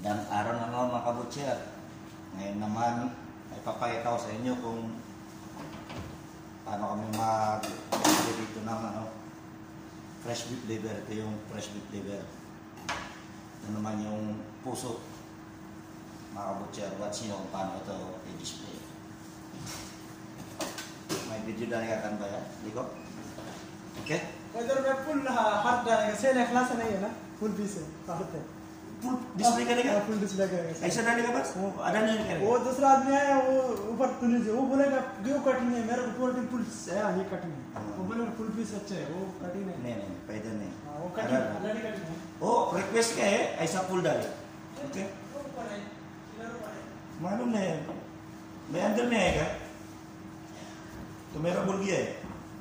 Magandang araw na naman mga kabutcher. Ngayon naman ay papakita ko sa inyo kung paano kami mag-dito ng fresh beef liver. Ito yung fresh beef liver. Ito naman yung puso mga kabutcher. Watch nyo kung paano ito i-display. May video डालेगा kan भैया देखो ओके इधर में फुल हाथ डालेगा cell class नहीं है ना फुल पीस है हाथ है फुल डिस्प्ले करेगा फुल डिस्प्ले करेगा ऐसा डालेगा बस आधा नहीं करेगा वो दूसरा आदमी है वो ऊपर तुले वो बोलेगा क्यों कटिंग है मेरे को पूरा फुल है ये कटिंग है वो बोलेगा फुल पीस अच्छा है वो कटिंग नहीं नहीं पैदल नहीं वो कटिंग ऑलरेडी कटिंग है वो रिक्वेस्ट क्या है ऐसा फुल डाले ओके मालूम नहीं मैं अंदर में आएगा तो मेरा बोल गया है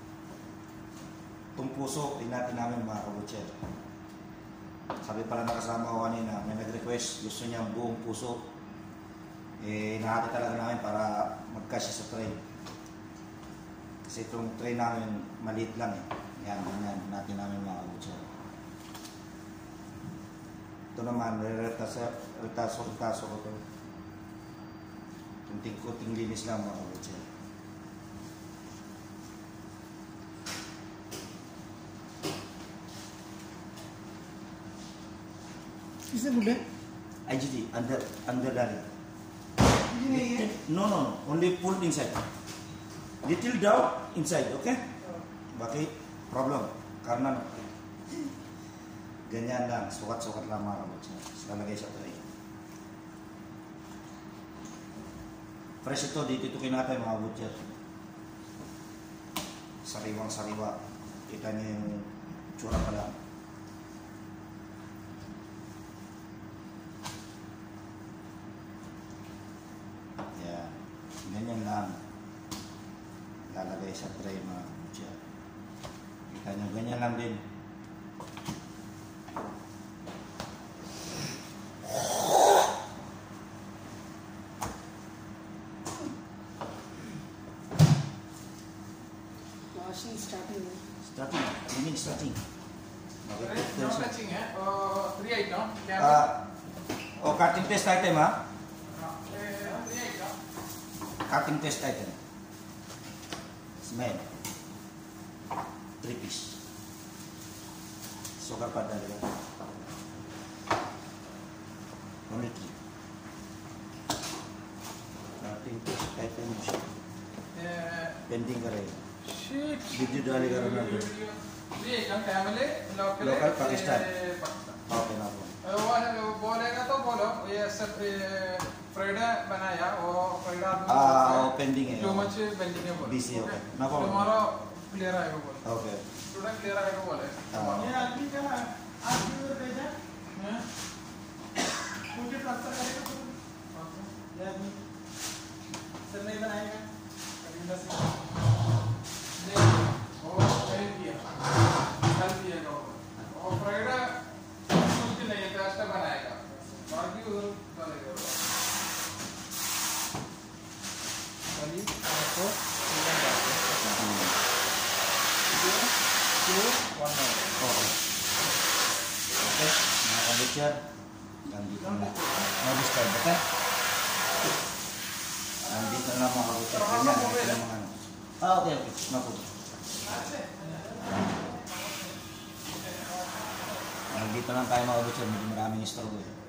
itong puso, natin namin mga kabutcher. Sabi pala nakasama ko kanina, may nag-request, gusto niya buong puso. Nahati talaga namin para magkasya sa tray. Kasi itong tray namin maliit lang eh. Yan, ganyan natin namin mga kabutcher. Ito naman, retaso ko ito. Kunting linis lang mga kabutcher. किसे बोले IGT under dari. No, only pull inside. Little down inside, okay? Baki problem karena ganyan lang, sukat-sukat lang mga kabutcher. Lalagay sa tray. Fresh ito, ditutukin natin mga kabutcher. Sariwang-sariwa. Kita niyo yung tsura pa lang. Ganyan lang lalagay sa tray mga kabutcher. Kita nyo, ganyan lang din. washing starting Starting. No touching है और 3 item क्या cutting test item ha? 3 item Cutting test item. Smell. 3 piece. Sugar pada dia. Only 3. Cutting test item. Pending kare. shit Video डाले करना है. 3 item family Local Pakistan. Okay ना वो बोलेगा तो बोलो ये सब फ्राइडे बनाया वो फ्राइडे pending है. टू मच पेंडिंग है बोलो BC okay. ना बोलो. टुमारो क्लियर आएगा बोलो Okay. टुडे क्लियर आएगा बोले ये आदमी का आदमी और भेजा हैं मुझे ट्रांसफर करेगा ये आदमी सर नहीं बनाएगा करेंगे से वो कहीं दिया कल दिएगा वो फ्राइडे कुछ नहीं है टेस्ट बनाएगा बाकी उधर चलेगा वाली आपको Okay, mga kabutcher. Nandito na. Mag-start ba tayo? Nandito na mga kabutcher. Ganyan, ito yung mga ano. Okay. Naku. Nandito lang tayo mga kabutcher. Medyo maraming istorbo eh.